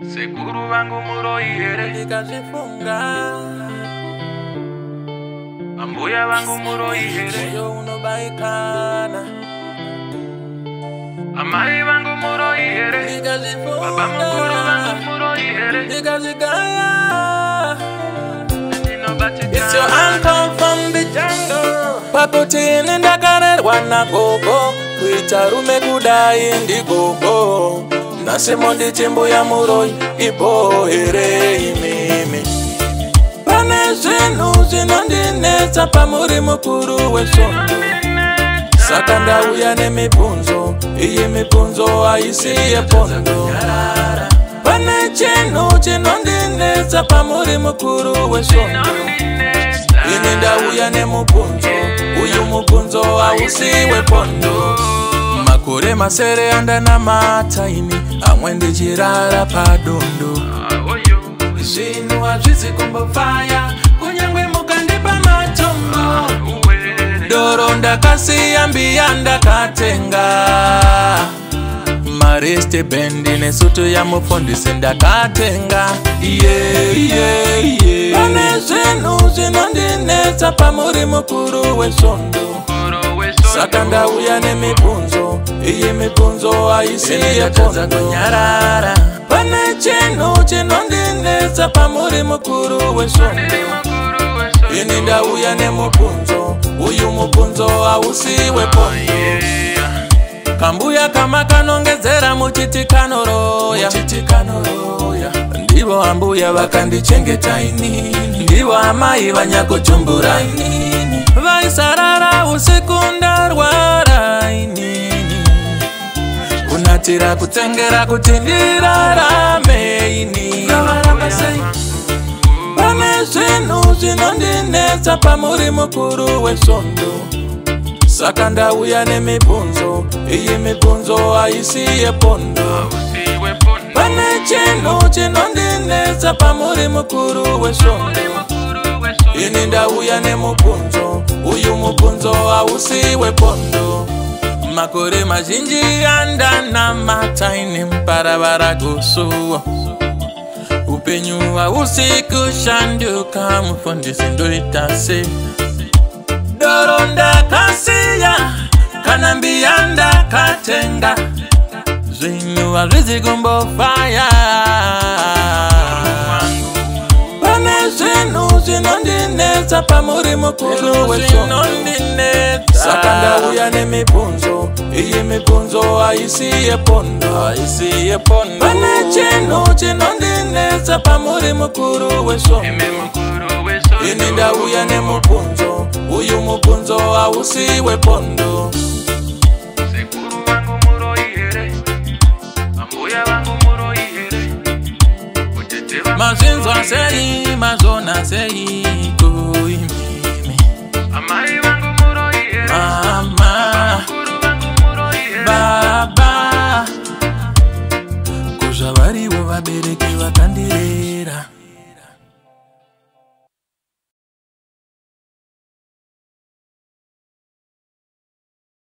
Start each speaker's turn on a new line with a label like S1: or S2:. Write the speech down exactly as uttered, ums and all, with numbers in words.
S1: Sekuru wangu muroihere
S2: ndikazifunga,
S1: ambuya wangu muroihere
S2: moyo unobaikana.
S1: amai wangu muroihere
S2: Ndikazifunga,
S1: baba mukuru wangu muroihere
S2: ndikazigaya.
S1: ndinobatikana.
S2: It's your uncle from the jungle. Pakutini ndakarerwa nagogo, kuita rume kudai ndigogo. Nasemo ndichimbo ya muroi ibohere imimi. Pane zvinhu zvinondinetsa pamuri mukuru wesvondo. Saka ndauya nemibvunzo, iyi mibvunzo haisi yepondo. Pane chinhu chinondinetsa pamuri mukuru wesvondo. Ini ndauya nemubvunzo, uyu mubvunzo hausi wepondo. Makore masere andanamata ini, amwe ndichirara padondo. Zvinhu hazvisi kumbofaya, kunyangwe mukandipa matombo. Doro ndakasiya, mbiya ndakatenga. Mareste bendi nesutu ya mufundisi ndakatenga. Yeah, yeah, yeah. Pane zvinhu zvinondinetsa pamuri mukuru wesvondo. Saka ndauya nemibvunzo, iyi mibvunzo haisi yepondo. Pane chinhu chinondinetsa pamuri mukuru wesvondo. Ini ndauya nemubvunzo, uyu mubvunzo hausi wepondo. Kambuya kama kanongedzera muchiti kanoroya. Ndivo ambuya vakandichengeta inini, ndivo amai vanyakuchumbura inini. Vaisarara usiku ndarwara inini, kunatira kutengera kuti ndirarame inini. Pane zvinhu zvinondinetsa pamuri mukuru wesvondo. Saka ndauya nemibvunzo, iyi mibvunzo haisi yepondo. Pane chinhu chinondinetsa pamuri mukuru wesvondo. Ini ndauya nemubvunzo, uyu mubvunzo hausi wepondo. Makore mazhinji andanamata ine muparavara gosuwo. Upenyu hausi kushanduka, mufundisi ndoita sei. Doro ndakasiya, kana mbiya ndakatenga. Zvinhu hazvisi kumbofaya. Pane zvinhu zvinondinetsa pamuri mukuru wesvondo. Saka ndauya nemibvunzo, iyi mibvunzo haisi yepondo. Pane chinhu chinondinetsa pamuri mukuru wesvondo. Ini ndauya nemubvunzo, uyu mubvunzo hausi wepondo.
S1: Sekuru wangu muroihere, ambuya wangu muroihere, utete wangu
S2: Mazinzwa sei, mazona sei, kuimimi.
S1: amai wangu muroihere,
S2: Mama,
S1: mukuru wangu muroihere,
S2: baba, kuzva varivo vabereki vakandirera.